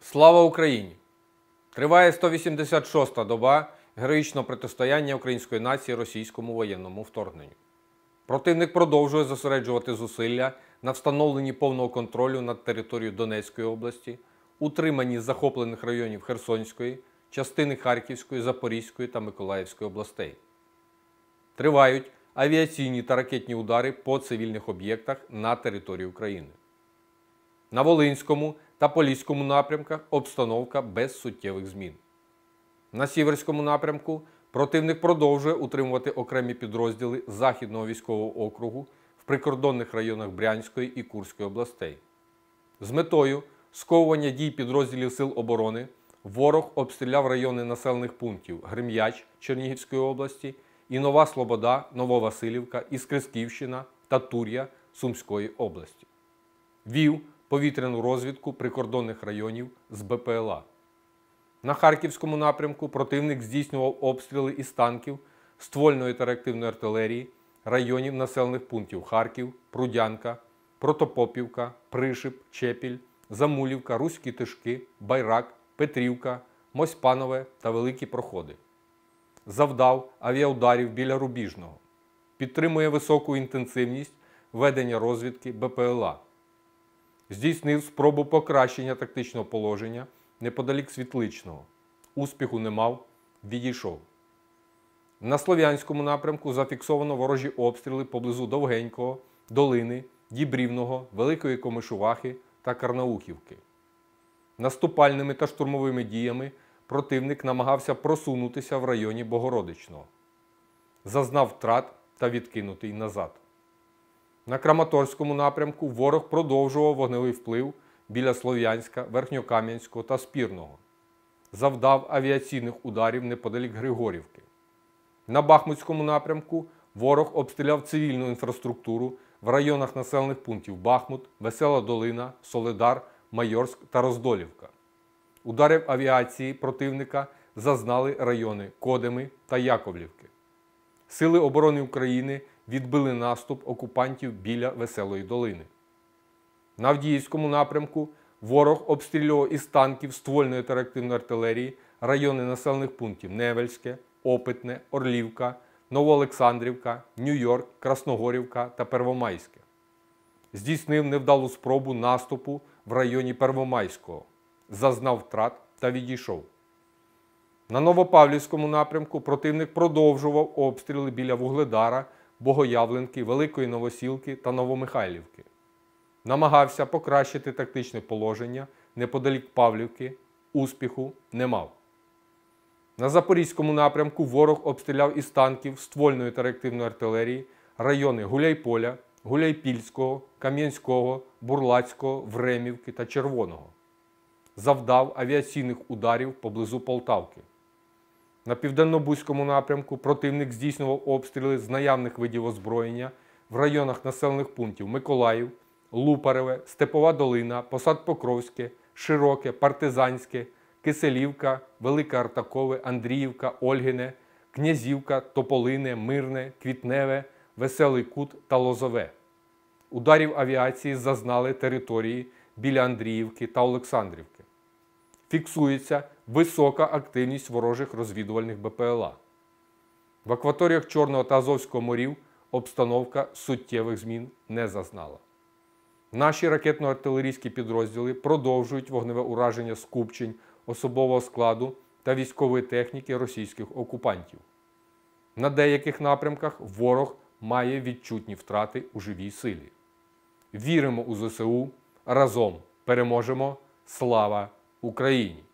Слава Україні! Триває 186-та доба героїчного протистояння української нації російському воєнному вторгненню. Противник продовжує зосереджувати зусилля на встановленні повного контролю над територією Донецької області, утриманні захоплених районів Херсонської, частини Харківської, Запорізької та Миколаївської областей. Тривають авіаційні та ракетні удари по цивільних об'єктах на території України. На Волинському та Поліському напрямках обстановка без суттєвих змін. На Сіверському напрямку противник продовжує утримувати окремі підрозділи Західного військового округу в прикордонних районах Брянської і Курської областей. З метою сковування дій підрозділів Сил оборони ворог обстріляв райони населених пунктів Грем'яч Чернігівської області і Нова Слобода, Нововасилівка, Іскрисківщина та Тур'я Сумської області. Вів повітряну розвідку прикордонних районів з БПЛА. На Харківському напрямку противник здійснював обстріли із танків, ствольної та реактивної артилерії районів населених пунктів Харків, Прудянка, Протопопівка, Пришип, Чепіль, Замулівка, Руські Тишки, Байрак, Петрівка, Мосьпанове та Великі Проходи. Завдав авіаударів біля Рубіжного. Підтримує високу інтенсивність ведення розвідки БПЛА. Здійснив спробу покращення тактичного положення неподалік Світличного. Успіху не мав, відійшов. На Слов'янському напрямку зафіксовано ворожі обстріли поблизу Довгенького, Долини, Дібрівного, Великої Комишувахи та Карнаухівки. Наступальними та штурмовими діями противник намагався просунутися в районі Богородичного. Зазнав втрат та відкинутий назад. На Краматорському напрямку ворог продовжував вогневий вплив біля Слов'янська, Верхньокам'янського та Спірного. Завдав авіаційних ударів неподалік Григорівки. На Бахмутському напрямку ворог обстріляв цивільну інфраструктуру в районах населених пунктів Бахмут, Весела Долина, Солидар, Майорськ та Роздолівка. Ударів авіації противника зазнали райони Кодеми та Яковлівки. Сили оборони України відбили наступ окупантів біля Веселої Долини. На Авдіївському напрямку ворог обстрілював із танків ствольної та реактивної артилерії райони населених пунктів Невельське, Опитне, Орлівка, Новоолександрівка, Нью-Йорк, Красногорівка та Первомайське. Здійснив невдалу спробу наступу в районі Первомайського. Зазнав втрат та відійшов. На Новопавлівському напрямку противник продовжував обстріли біля Вугледара, Богоявленки, Великої Новосілки та Новомихайлівки. Намагався покращити тактичне положення неподалік Павлівки, успіху не мав. На Запорізькому напрямку ворог обстріляв із танків ствольної та реактивної артилерії райони Гуляйполя, Гуляйпільського, Кам'янського, Бурлацького, Времівки та Червоного. Завдав авіаційних ударів поблизу Полтавки. На Південно-Бузькому напрямку противник здійснював обстріли з наявних видів озброєння в районах населених пунктів Миколаїв, Лупареве, Степова Долина, Посад Покровське, Широке, Партизанське, Киселівка, Велике Артакове, Андріївка, Ольгине, Князівка, Тополине, Мирне, Квітневе, Веселий Кут та Лозове. Ударів авіації зазнали території біля Андріївки та Олександрівки. Фіксується висока активність ворожих розвідувальних БПЛА. В акваторіях Чорного та Азовського морів обстановка суттєвих змін не зазнала. Наші ракетно-артилерійські підрозділи продовжують вогневе ураження скупчень особового складу та військової техніки російських окупантів. На деяких напрямках ворог має відчутні втрати у живій силі. Віримо у ЗСУ, разом переможемо! Слава Україні!